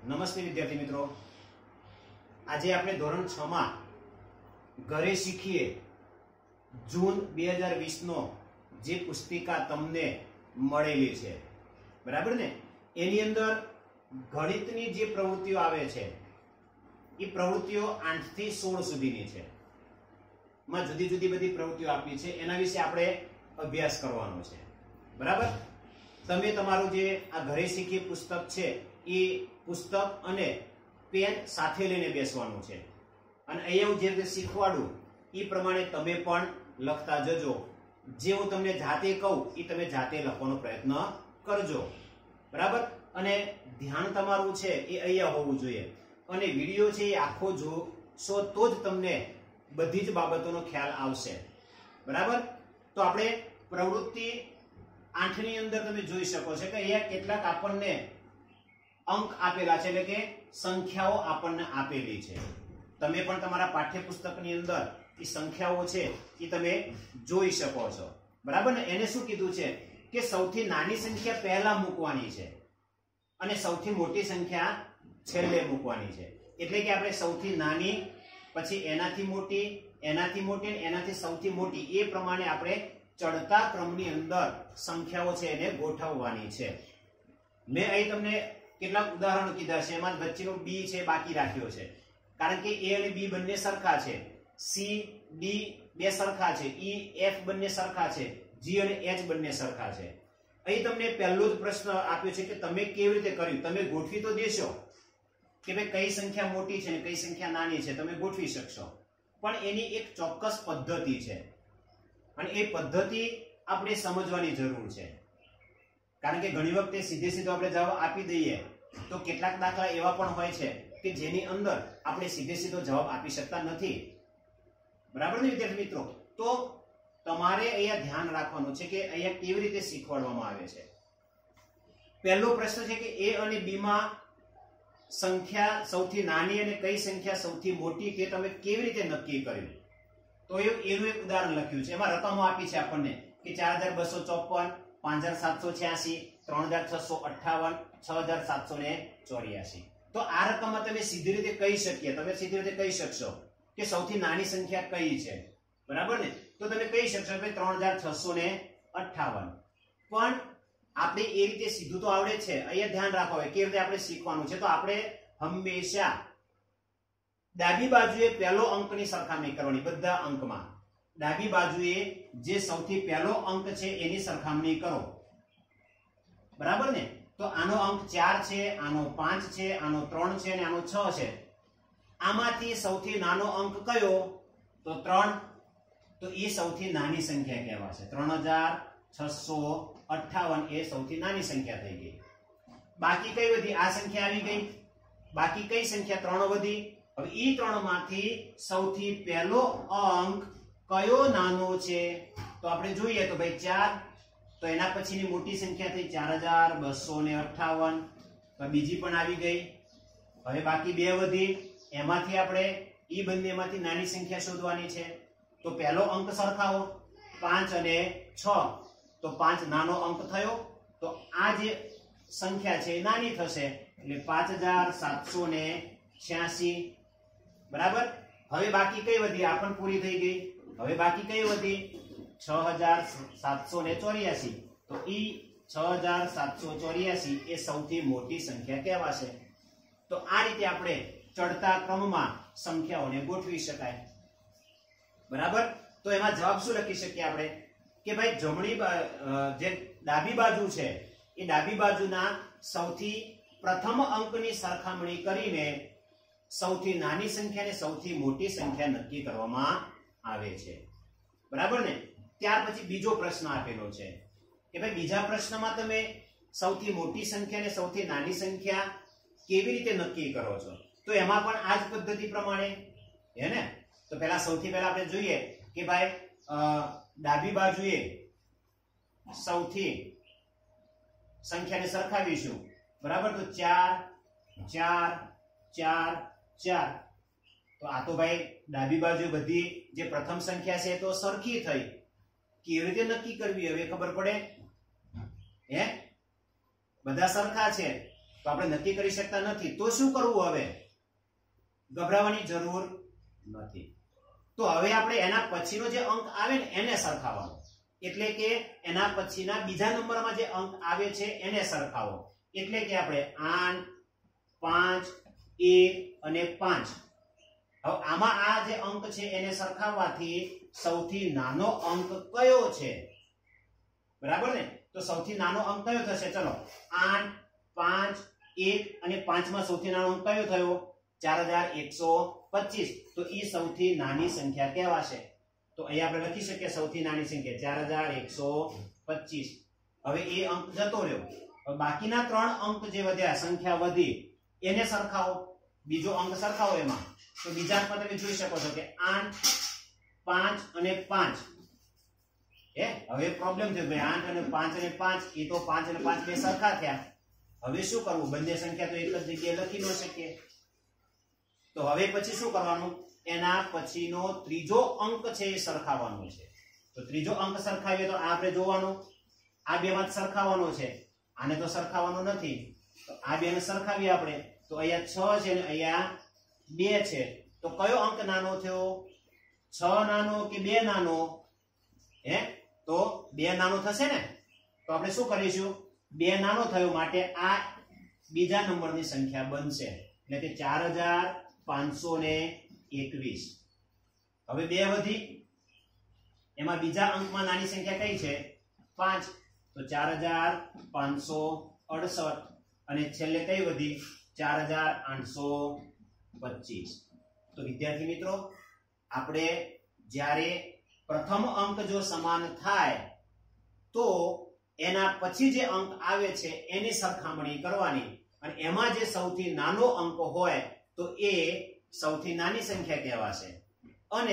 નમસ્તે વિદ્યાર્થી મિત્રો, આજે આપણે ધોરણ 6 માં ઘરે શીખીએ જૂન 2020 નો જે પુસ્તિકા તમને મળેલી છે, બરાબર ને? એની અંદર ગણિતની જે પ્રવૃત્તિઓ આવે છે એ પ્રવૃત્તિઓ 8 થી 16 સુધીની છે. માં જુદી જુદી બધી પ્રવૃત્તિઓ આપી છે, એના વિશે આપણે અભ્યાસ કરવાનો છે, બરાબર? તમે તમારું જે આ ઘરે શીખીએ પુસ્તક છે એ પુસ્તક અને પેન સાથે લઈને બેસવાનું છે, અને અહીંયા હું જે રીતે શીખવાડું એ પ્રમાણે તમે પણ લખતા જજો. જે હું તમને જાતે કહું એ તમે જાતે લખવાનો પ્રયત્ન કરજો, બરાબર? અને ધ્યાન તમારું છે એ અહીંયા હોવું જોઈએ, અને વિડીયો છે એ આખો જોશો તો જ તમને બધી જ બાબતોનો ખ્યાલ આવશે, બરાબર? તો આપણે પ્રવૃત્તિ 8 ની અંદર તમે જોઈ શકો છો કે અહીંયા કેટલાક આપણને અંક આપેલા છે, એટલે કે સંખ્યાઓ આપણને આપેલી છે. તમે પણ તમારા પાઠ્યપુસ્તકની અંદર એ સંખ્યાઓ છે એ તમે જોઈ શકો છો, બરાબર ને? એને શું કીધું છે કે સૌથી નાની સંખ્યા પહેલા મૂકવાની છે અને સૌથી મોટી સંખ્યા છેલ્લે મૂકવાની છે. એટલે કે આપણે સૌથી નાની, પછી એનાથી મોટી, એનાથી મોટી, એનાથી સૌથી મોટી, એ પ્રમાણે આપણે ચડતા ક્રમની અંદર સંખ્યાઓ છે એને ગોઠવવાની છે. મેં અહીં તમને કેટલાક ઉદાહરણો કીધા છે, એમાં વચ્ચેનો બી છે બાકી રાખ્યો છે, કારણ કે એ અને બી બંને સરખા છે, સી ડી બે સરખા છે, ઈ એફ બંને સરખા છે, જી અને એચ બંને સરખા છે. અહીં તમને પહેલો જ પ્રશ્ન આપ્યો છે કે તમે કેવી રીતે કર્યું. તમે ગોઠવી તો દેશો કે ભાઈ કઈ સંખ્યા મોટી છે અને કઈ સંખ્યા નાની છે, તમે ગોઠવી શકશો, પણ એની એક ચોક્કસ પદ્ધતિ છે, અને એ પદ્ધતિ આપણે સમજવાની જરૂર છે. કારણ કે ઘણી વખતે સીધે સીધો આપણે જવાબ આપી દઈએ તો કેટલાક દાખલા એવા પણ હોય છે કે જેની અંદર આપણે સીધે સીધો જવાબ આપી શકતા નથી, બરાબર ને વિદ્યાર્થી મિત્રો? તો તમારે અહીંયા ધ્યાન રાખવાનું છે કે અહીંયા કેવી રીતે શીખવાડવામાં આવે છે. પહેલો પ્રશ્ન છે કે એ અને બી માં સંખ્યા સૌથી નાની અને કઈ સંખ્યા સૌથી મોટી તે તમે કેવી રીતે નક્કી કર્યું? તો એનું એક ઉદાહરણ લખ્યું છે. એમાં રકમો આપી છે આપણને કે 4254, 5786, 3658, 6784. તો આ રકમમાં તમે સીધી રીતે કહી શકીએ, તમે સીધી રીતે કહી શકશો કે સૌથી નાની સંખ્યા કઈ છે, બરાબર ને? તો તમે કહી શકશો કે 3658. પણ આપણે એ રીતે સીધું તો આવડે છે. અહીંયા ધ્યાન રાખો કેવી રીતે આપણે શીખવાનું છે. તો આપણે હંમેશા ડાબી બાજુએ પહેલો અંકની સરખામણી કરવાની. બધા અંકમાં ડાબી બાજુએ જે સૌથી પહેલો અંક છે એની સરખામણી કરો, બરાબર ને? તો આનો અંક 4 છે, આનો 5 છે, આનો 3 છે અને આનો 6 છે. આમાંથી સૌથી નાનો અંક કયો? તો 3. તો એ સૌથી નાની સંખ્યા કહેવાશે. 3658 એ સૌથી નાની સંખ્યા થઈ ગઈ. બાકી કઈ વધી? આ સંખ્યા આવી ગઈ. બાકી કઈ સંખ્યા? 3 વધી. હવે ઈ 3 માંથી સૌથી પહેલો અંક કયો નાનો છે? તો આપણે જોઈએ તો ભાઈ 4. તો એના પછીની મોટી સંખ્યા થઈ 4258. તો બીજી પણ આવી ગઈ. હવે બાકી 2 વધી. એમાંથી આપણે ઈ બંનેમાંથી નાની સંખ્યા શોધવાની છે. તો પહેલો અંક સરખાવો, 5 અને 6. તો 5 નાનો અંક થયો, તો આ જે સંખ્યા છે એ નાની થશે, એટલે 5786, બરાબર? હવે બાકી કઈ વધી? આ પણ પૂરી થઈ ગઈ. હવે બાકી કઈ વધી? 6784. તો ઈ 6784 એ સૌથી મોટી સંખ્યા કહેવાશે. તો આ રીતે આપણે ચડતા ક્રમમાં સંખ્યાઓને ગોઠવી શકાય, બરાબર? તો એમાં જવાબ શું લખી શકીએ આપણે કે ભાઈ જમણી જે ડાબી બાજુ છે એ ડાબી બાજુના સૌથી પ્રથમ અંકની સરખામણી કરીને સૌથી નાની સંખ્યા અને સૌથી મોટી સંખ્યા નક્કી કરવામાં આવે છે, બરાબર ને? ત્યાર પછી બીજો પ્રશ્ન આપેલો છે કે ભાઈ બીજા પ્રશ્નમાં તમે સૌથી મોટી સંખ્યા અને સૌથી નાની સંખ્યા કેવી રીતે નક્કી કરો છો? તો એમાં પણ આ જ પદ્ધતિ પ્રમાણે હે ને? તો સૌથી પહેલા આપણે જોઈએ કે ભાઈ ડાબી બાજુએ સૌથી સંખ્યાને સરખાવીશું, બરાબર? તો 4 4 4 4. તો આ તો ભાઈ ડાબી બાજુ બધી જે પ્રથમ સંખ્યા છે તો સરખી થઈ. કેવી રીતે નક્કી કરવી હવે ખબર પડે? હે? બધા સરખા છે. તો તો આપણે નક્કી કરી શકતા નથી. તો શું કરવું? હવે ગભરાવાની જરૂર નથી. તો હવે આપણે એના પછીનો જે અંક આવે ને એને સરખાવવાનો, એટલે કે એના પછીના બીજા નંબરમાં જે અંક આવે છે એને સરખાવો. એટલે કે આપણે 8, 5, 1 અને 5. હવે આમાં આ જે અંક છે એને સરખાવવાથી સૌથી નાનો અંક કયો છે? બરાબર ને? તો સૌથી નાનો અંક કયો થશે? ચલો 8, 5, 1 અને 5 માં સૌથી નાનો અંક કયો થયો? 4125. તો એ સૌથી નાની સંખ્યા કહેવાશે. તો અહીંયા આપણે લખી શકીએ સૌથી નાની સંખ્યા 4125. હવે એ અંક જતો રહ્યો. હવે બાકીના 3 અંક જે વધ્યા, સંખ્યા વધી, એને સરખાવો. બીજો અંક સરખાવો એમાં. તો બીજા અંકમાં તમે જોઈ શકો છો કે 8, 5 અને 5. હવે પ્રોબ્લેમ થયો ભાઈ, 8 અને 5 અને 5, એ તો 5 અને 5 બે સરખા થયા. હવે શું કરવું? બંને સંખ્યા તો એક જ જગ્યાએ લખી ન શકીએ. તો હવે પછી શું કરવાનું? એના પછીનો ત્રીજો અંક છે એ સરખાવવાનો છે. તો ત્રીજો અંક સરખાવીએ તો આપણે જોવાનું, આ બે માં સરખાવવાનો છે, આને તો સરખાવવાનો નથી. તો આ બે ને સરખાવીએ આપણે. તો અહીંયા 6 છે ને અહીંયા 2 છે. તો કયો અંક નાનો થયો? 6 નાનો કે 2 નાનો? તો 2 નાનો થશે ને. તો આપણે શું કરીશું? 2 નાનો થયો માટે આ બીજા નંબરની સંખ્યા બનશે, એટલે કે 4521. હવે 2 વધી, એમાં બીજા અંકમાં નાની સંખ્યા કઈ છે? 5. તો 4568. અને છેલ્લે કઈ વધી? 4825. તો વિદ્યાર્થી મિત્રો, આપણે જ્યારે પ્રથમ અંક જો સમાન થાય તો એના પછી જે અંક આવે છે એની સરખામણી કરવાની, અને એમાં જે સૌથી નાનો અંક હોય તો એ સૌથી નાની સંખ્યા કહેવાશે. અને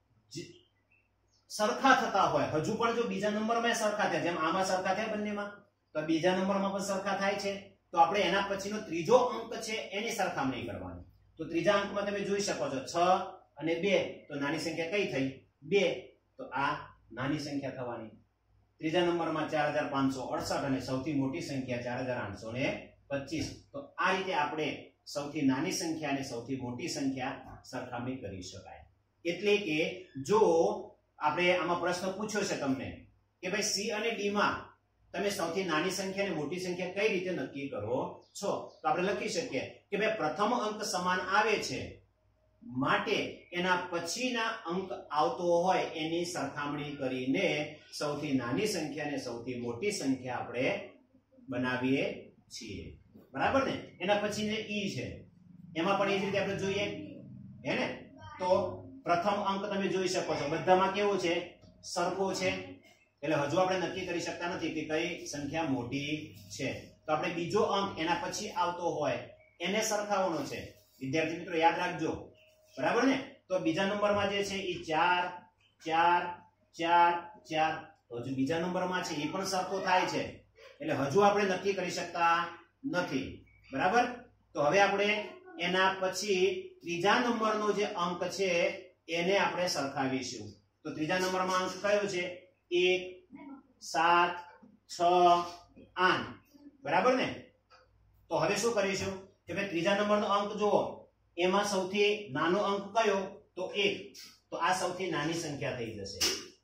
સરખા થતા હોય, હજુ પણ જો બીજા નંબરમાં સરખા થાય, જેમ આમાં સરખા થાય બંનેમાં, તો બીજા નંબરમાં પણ સરખા થાય છે, તો આપણે એના પછીનો ત્રીજો અંક છે એની સરખામણી કરવાની. તો ત્રીજા અંકમાં તમે જોઈ શકો છો 6 અને 2. તો નાની સંખ્યા કઈ થઈ? 2. તો આ નાની સંખ્યા થવાની. ત્રીજા નંબરમાં 4568 અને સૌથી મોટી સંખ્યા 4825. તો આ રીતે આપણે સૌથી નાની સંખ્યા અને સૌથી મોટી સંખ્યા સરખામણી કરી શકાય. એટલે કે જો આપણે આમાં પ્રશ્ન પૂછ્યો છે તમને કે ભાઈ સી અને ડી માં તમે સૌથી નાની સંખ્યા અને મોટી સંખ્યા કઈ રીતે નક્કી કરો છો? તો આપણે લખી શકીએ કે ભાઈ પ્રથમ અંક સમાન આવે છે માટે એના પછીના અંક આવતો હોય એની સરખામણી કરીને સૌથી નાની સંખ્યા અને સૌથી મોટી સંખ્યા આપણે બનાવીએ છીએ. બરાબર ને? એના પછી જે ઈ છે એમાં પણ એ જ રીતે આપણે જોઈએ, હે ને? તો પ્રથમ અંક તમે જોઈ શકો છો બધામાં કેવું છે? સરખો છે. એટલે હજુ આપણે નક્કી કરી શકતા નથી કે કઈ સંખ્યા મોટી છે. તો આપણે બીજો અંક એના પછી આવતો હોય એને સરખાવવાનો છે. વિદ્યાર્થી મિત્રો યાદ રાખજો. બરાબર ને? તો બીજા નંબરમાં જે છે એ 4, 4, 4, 4. તો હજુ બીજા નંબરમાં છે એ પણ સરખો થાય છે. એટલે હજુ આપણે નક્કી કરી શકતા નથી. બરાબર? તો હવે આપણે એના પછી ત્રીજા નંબરનો જે અંક છે એને આપણે સરખાવીશું. તો ત્રીજા નંબરમાં અંક કયો છે? 1, 7, 6, 8. બરાબર ને? તો હવે શું કરીશું કે ભાઈ ત્રીજા નંબરનો અંક જુઓ, એમાં સૌથી નાનો અંક કયો? તો 1. તો આ સૌથી નાની સંખ્યા થઈ જશે.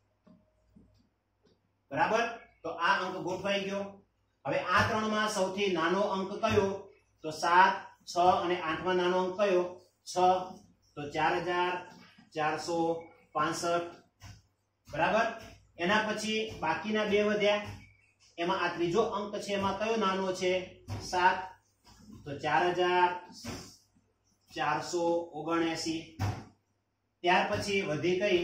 બરાબર? તો આ અંક ગોઠવાઈ ગયો. હવે આ ત્રણમાં સૌથી નાનો અંક કયો? તો 7, 6 અને 8 માં નાનો અંક કયો? 6. તો 4465. બરાબર? એના પછી બાકીના બે વધ્યા, એમાં આ ત્રીજો અંક છે એમાં કયો નાનો છે? 7. તો 4479. ત્યાર પછી વધી કઈ?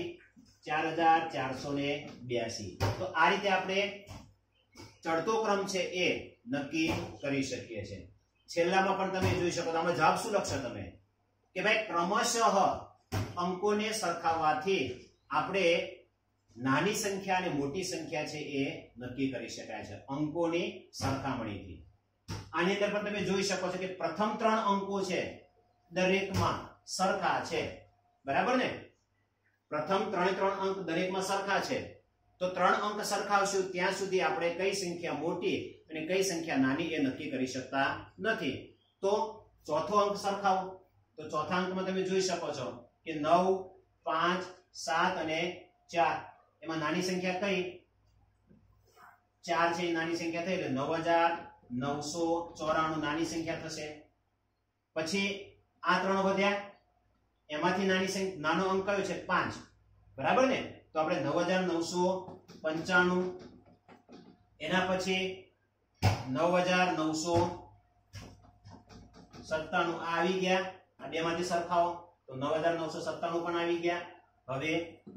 4482. તો આ રીતે આપણે ચડતો ક્રમ છે એ નક્કી કરી શકીએ છીએ. છેલ્લામાં પણ તમે જોઈ શકો તો આમાં જવાબ શું લખશો તમે? કે ભાઈ ક્રમશઃ અંકોને સરખાવવાથી આપણે નાની સંખ્યા અને મોટી સંખ્યા છે એ નક્કી કરી શકાય છે અંકોની સરખામણીથી. આની અંદર પણ તમે જોઈ શકો છો કે પ્રથમ 3 અંકો છે દરેકમાં સરખા છે. બરાબર ને? પ્રથમ 3 અંક દરેકમાં સરખા છે. તો 3 અંક સરખાવશું ત્યાં સુધી આપણે કઈ સંખ્યા મોટી અને કઈ સંખ્યા નાની એ નક્કી કરી શકતા નથી. તો ચોથો અંક સરખાવો. તો ચોથા અંકમાં તમે જોઈ શકો છો કે 9, 5, 7 અને 4. એમાં નાની સંખ્યા કઈ? 4 છે એ નાની સંખ્યા થઈ એટલે 9994 નાની સંખ્યા થશે. પછી આ 3 વધ્યા, એમાંથી નાનો અંક કયો છે? 5. બરાબર ને? તો આપણે 9995, એના પછી 9997 આ આવી ગયા. આ બે માંથી સરખાવો તો 9997 પણ આવી ગયા. હવે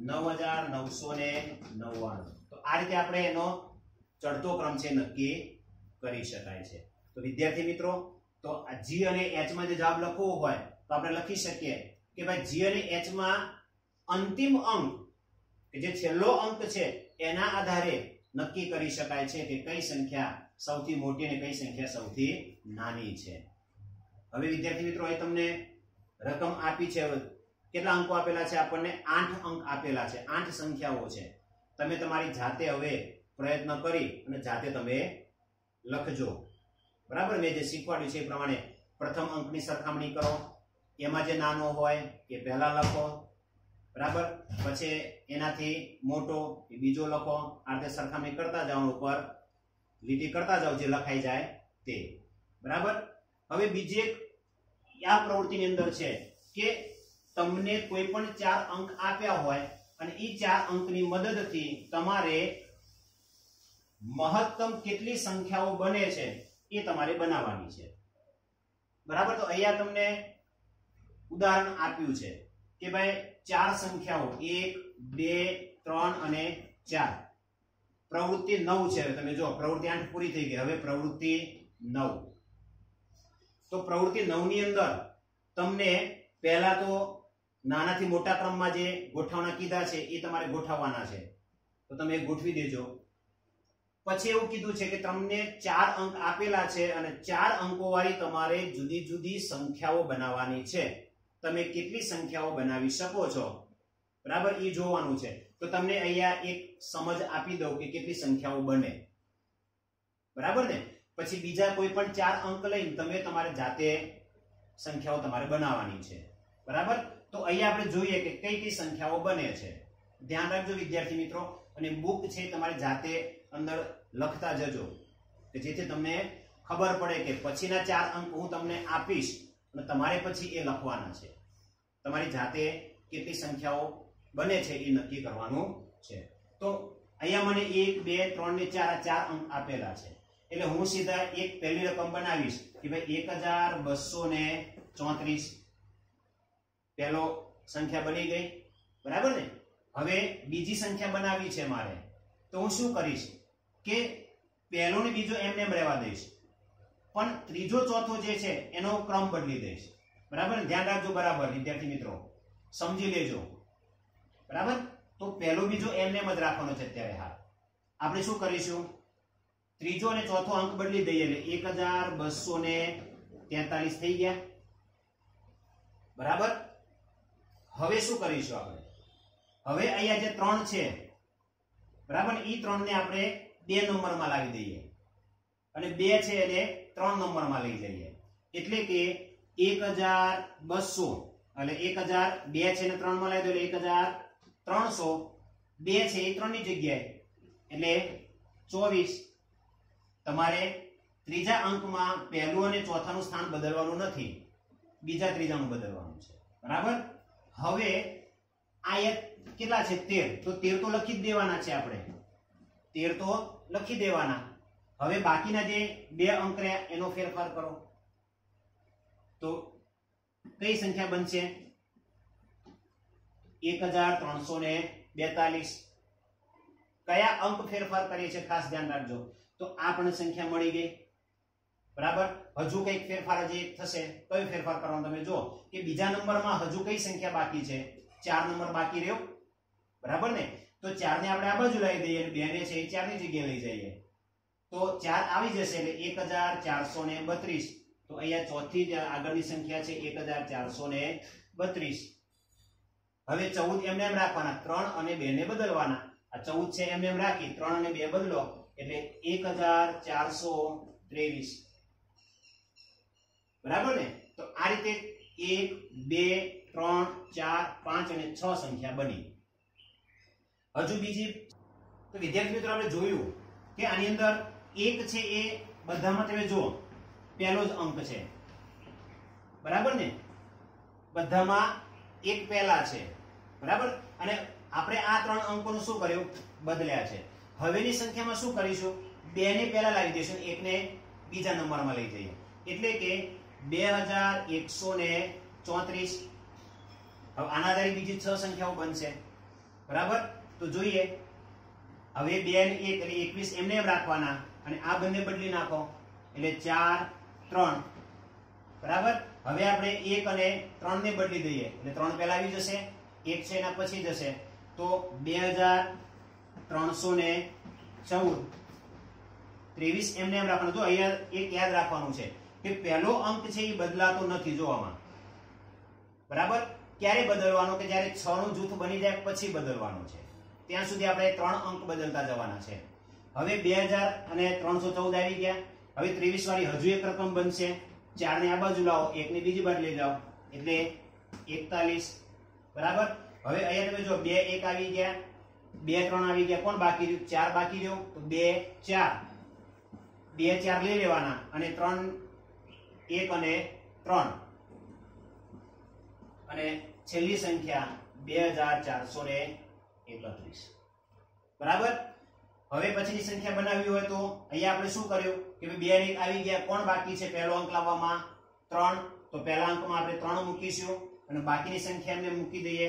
9999. તો આ રીતે આપણે એનો ચડતો ક્રમ છે નક્કી કરી શકાય છે. તો વિદ્યાર્થી મિત્રો, તો આ G અને H માં જે જવાબ લખવો હોય તો આપણે લખી શકીએ કે ભાઈ G અને H માં અંતિમ અંક કે જે છેલ્લો અંક છે એના આધારે નક્કી કરી શકાય છે કે કઈ સંખ્યા સૌથી મોટી અને કઈ સંખ્યા સૌથી નાની છે. હવે વિદ્યાર્થી મિત્રો, અહીં તમને રકમ આપી છે. કેટલા અંકો આપેલા છે? આપણને 8 અંક આપેલા છે. 8 સંખ્યાઓ છે. તમે તમારી જાતે હવે પ્રયત્ન કરી અને જાતે તમે લખજો. બરાબર? મેં જે શીખવાડ્યું છે એ પ્રમાણે પ્રથમ અંકની સરખામણી કરો. એમાં જે નાનો હોય એ પહેલા લખો. બરાબર? પછી એનાથી મોટો એ બીજો લખો. આ રીતે સરખામણી કરતા જાઓ, ઉપર લીટી કરતા જાઓ જે લખાઈ જાય તે. બરાબર? હવે બીજી એક આ પ્રવૃત્તિની અંદર છે કે તમને કોઈ પણ 4 અંક આપ્યા હોય અને એ 4 અંકની મદદથી તમારે મહત્તમ કેટલી સંખ્યાઓ બને છે એ તમારે બનાવવાની છે. બરાબર? તો અહીંયા તમને ઉદાહરણ આપ્યું છે કે ભાઈ 4 સંખ્યાઓ 1, 2, 3 અને 4. પ્રવૃત્તિ 9 છે. તમે જો પ્રવૃત્તિ 8 પૂરી થઈ ગઈ. હવે પ્રવૃત્તિ 9. તો પ્રવૃત્તિ 9 ની અંદર તમને પહેલા તો નાનાથી મોટા ક્રમમાં જે ગોઠવણા કીધા છે એ તમારે ગોઠવવાના છે. તો તમે ગોઠવી દેજો. પછી એવું કીધું છે કે તમને 4 અંક આપેલા છે અને 4 અંકો વાળી તમારે જુદી જુદી સંખ્યાઓ બનાવવાની છે. તમે કેટલી સંખ્યાઓ બનાવી શકો છો, બરાબર, એ જોવાનું છે. તો તમને અહીંયા એક સમજ આપી દઉં કે કેટલી સંખ્યાઓ બને. બરાબર ને? પછી બીજા કોઈ પણ 4 અંક લઈને તમે તમારે જાતે સંખ્યાઓ તમારે બનાવવાની છે. બરાબર? તો અહીંયા આપણે જોઈએ કે કઈ કઈ સંખ્યાઓ બને છે. ધ્યાન રાખજો વિદ્યાર્થી મિત્રો, અને બુક છે તમારે જાતે અંદર લખતા જજો કે જેથી તમને ખબર પડે કે પછીના 4 અંક હું તમને આપીશ અને તમારે પછી એ લખવાના છે. તમારી જાતે કેટલી સંખ્યાઓ બને છે એ નક્કી કરવાનું છે. તો અહીંયા મને 1, 2, 3 ને 4 આ 4 અંક આપેલા છે. એટલે હું સીધા એક પહેલી રકમ બનાવીશ કે ભાઈ 1234. પહેલો સંખ્યા બની ગઈ. બરાબર ને? હવે બીજી સંખ્યા બનાવી છે મારે. તો હું શું કરીશ કે પહેલો ને બીજો એમને એમ રહેવા દઈશ, પણ ત્રીજો ચોથો જે છે એનો ક્રમ બદલી દઈશ. બરાબર? ધ્યાન રાખજો. બરાબર વિદ્યાર્થી મિત્રો, સમજી લેજો. બરાબર? તો પહેલો બીજો એમને એમ જ રાખવાનો છે અત્યારે. હા, આપણે શું કરીશું? ત્રીજો અને ચોથો અંક બદલી દઈએ એટલે 1243 થઈ ગયા. બરાબર? હવે શું કરીશું આપણે? હવે અહીંયા જે 3 છે, બરાબર, એ 3 ને આપણે 2 નંબરમાં લાવી દઈએ અને 2 છે એટલે 3 નંબરમાં લઈ જઈએ. એટલે કે 1200 એટલે 1002 છે ને 3 માં લાવી દો એટલે 1300. 2 છે એ 3 ની જગ્યાએ એટલે 24. તમારે ત્રીજા અંકમાં પહેલું અને ચોથાનું સ્થાન બદલવાનું નથી, બીજા ત્રીજાનું બદલવાનું છે. બરાબર? હવે આ એક કેટલા છે? 13. તો 13 તો લખી જ દેવાના છે આપણે. 13 તો લખી દેવાના. હવે બાકીના જે 2 અંક રહ્યા એનો ફેરફાર કરો. તો કઈ સંખ્યા બનશે? 1342. કયા અંક ફેરફાર કરીએ છીએ ખાસ ધ્યાન રાખજો. તો આ પણ સંખ્યા મળી ગઈ. બરાબર? હજુ કઈક ફેરફાર હજી થશે. કયો ફેરફાર કરવાનો તમે જો કે બીજા નંબરમાં હજુ કઈ સંખ્યા બાકી છે? 4 નંબર બાકી રહ્યો. બરાબર ને? તો 4 ને આપણે આ બાજુ લાવી દઈએ અને 2 ને છે એ 4 ની જગ્યાએ લઈ જઈએ. તો 4 આવી જશે એટલે 1432. તો અહીંયા ચોથી આગળની સંખ્યા છે 1432. હવે 14 એમને એમ રાખવાના, 3 અને 2 ને બદલવાના. આ 14 છે એમ રાખી 3 અને 2 બદલો એટલે 1423 બરાબર ને? તો આ રીતે 1 2 3 4 5 અને 6 સંખ્યા બની. હજુ બીજી તો વિદ્યાર્થી મિત્રો આપણે જોયું કે આની અંદર 1 છે એ બધામાં તમે જુઓ પહેલો જ અંક છે બરાબર ને? બધામાં 1 પહેલા છે બરાબર. અને આપણે આ 3 અંકોનું શું કર્યું? બદલ્યા છે. હવેની સંખ્યામાં શું કરીશું? 2 ને પહેલા લાવી દઈશું, 1 ને બીજા નંબરમાં લઈ જઈએ એટલે કે 2134. હવે આના આધારે બીજી 6 સંખ્યાઓ બનશે બરાબર. તો જોઈએ હવે 2 ને 1 એટલે 21 એમને એમ રાખવાના અને આ બંને બદલી નાખો એટલે 4 3 બરાબર. હવે આપણે 1 અને 3 ને બદલી દઈએ એટલે 3 પહેલા આવી જશે, 1 છે એના પછી જશે તો 2314 23 એમને એમ રાખવાનું. જો અહીંયા એક યાદ રાખવાનું છે કે પહેલો અંક છે એ બદલાતો નથી જોવામાં બરાબર. ક્યારે બદલવાનો? કે જ્યારે 6 નું જૂથ બની જાય પછી બદલવાનું છે. ત્યાં સુધી આપણે 3 અંક બદલતા જવાના છે. હવે 2314 આવી ગયા. હવે 23 વાળી હજુ એક રકમ બનશે. 4 ને આ બાજુ લાવો, 1 ને બીજી બાજુ લઈ જાઓ એટલે 41 બરાબર. હવે અહીંયા તમે જો 2 1 આવી ગયા, 2 3 આવી ગયા. કોણ બાકી રહ્યું? 4 બાકી રહ્યો. તો 2 4 2 4 લઈ લેવાના અને 3 1 અને 3 અને છેલ્લી સંખ્યા 2431 બરાબર. હવે પછીની સંખ્યા બનાવવી હોય તો અહીંયા આપણે શું કર્યું કે 2 ને 1 આવી ગયા. કોણ બાકી છે પહેલો અંક લાવવામાં? 3. તો પહેલા અંકમાં આપણે 3 મૂકીશું અને બાકીની સંખ્યાને મૂકી દઈએ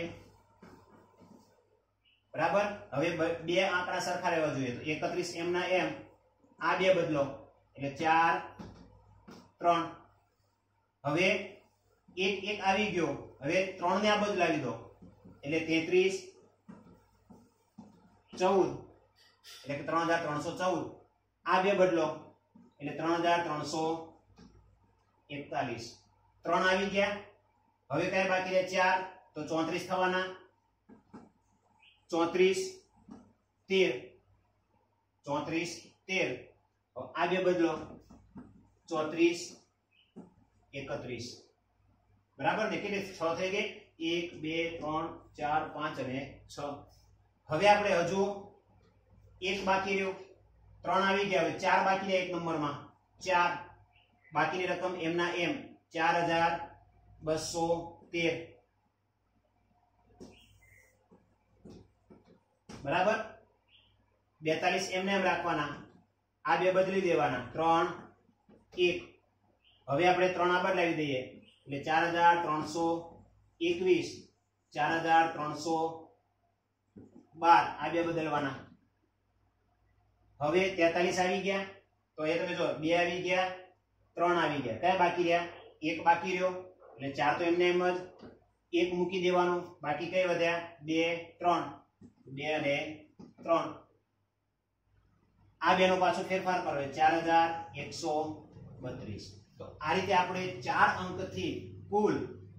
બરાબર. હવે બે આંકડા સરખા રહેવા જોઈએ તો 31 એમ ના એમ આ બે બદલો એટલે 4 3. હવે 1 1 આવી ગયો. હવે 3 ને આ બદલાવી દો એટલે 33 14 એટલે કે 3314. આ બે બદલો એટલે 3341. 3 આવી ગયા. હવે કઈ બાકી રહે? 4. તો 34 થવાના. 34 13 34 13. આ બે બદલો 34 31 બરાબર ને? કેટલી 6 થઈ ગઈ? 1 2 3 4 5 અને 6. હવે આપણે હજુ એક બાકી રહ્યું. 3 આવી ગયા. હવે 4 બાકી રહ્યા એક નંબરમાં. 4 બાકીની રકમ એમના એમ 4213 બરાબર. 42 એમને એમ રાખવાના. આ બે બદલી દેવાના. 3 1. હવે આપણે 3 આ બદલાવી દઈએ એટલે 4321 4312. આ બે બદલવાના. હવે 43 આવી ગયા. તો એ તમે જો 2 આવી ગયા, 3 આવી ગયા. કયા બાકી રહ્યા? 1 બાકી રહ્યો એટલે 4 તો એમને એમ જ 1 મૂકી દેવાનું. બાકી કઈ વધ્યા? 2 3. 2 અને 3. આ બેનો પાછો ફેરફાર કરો 4132. તો આ રીતે આપણે 4 અંકથી કુલ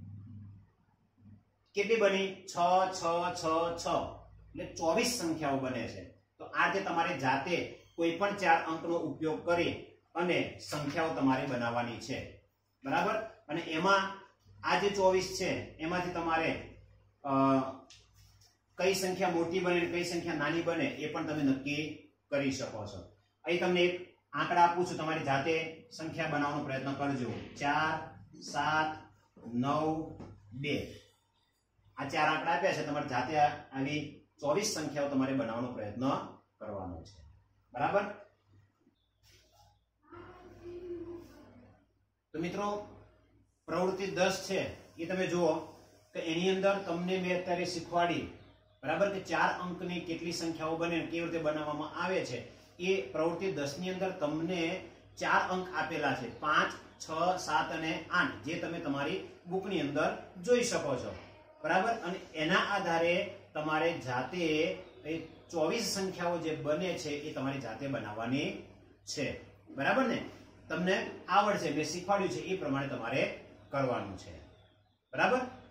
કેટલી બની? 6 6 6 6 એટલે 24 સંખ્યાઓ બને છે. તો આ રીતે તમારે જાતે કોઈ પણ 4 અંકનો ઉપયોગ કરી અને સંખ્યાઓ તમારે બનાવવાની છે બરાબર. અને એમાં આ જે 24 છે એમાંથી તમારે કઈ સંખ્યા મોટી બને અને કઈ સંખ્યા નાની બને એ પણ તમે નક્કી કરી શકો છો. અહીં તમને એક આંકડા આપું છું, તમારી જાતે સંખ્યા બનાવવાનો પ્રયત્ન કરજો. 4 7 9 2. આ 4 આંકડા આપ્યા છે. તમારે જાતે આવી 24 સંખ્યાઓ તમારે બનાવવાનો પ્રયત્ન કરવાનો છે બરાબર. તો મિત્રો પ્રવૃત્તિ 10 છે એ તમે જુઓ કે એની અંદર તમને મેં અત્યારે શીખવાડી બરાબર કે 4 અંકની કેટલી સંખ્યાઓ બને અને કેવી રીતે બનાવવામાં આવે છે. એ પ્રવૃત્તિ 10 ની અંદર તમને 4 અંક આપેલા છે, 5 6 7 અને 8, જે તમે તમારી બુકની અંદર જોઈ શકો છો બરાબર. અને એના આધારે તમારે જાતે 24 સંખ્યાઓ જે બને છે એ તમારી જાતે બનાવવાની છે બરાબર ને. તમને આવડશે, મેં શીખવાડ્યું છે એ પ્રમાણે તમારે કરવાનું છે બરાબર.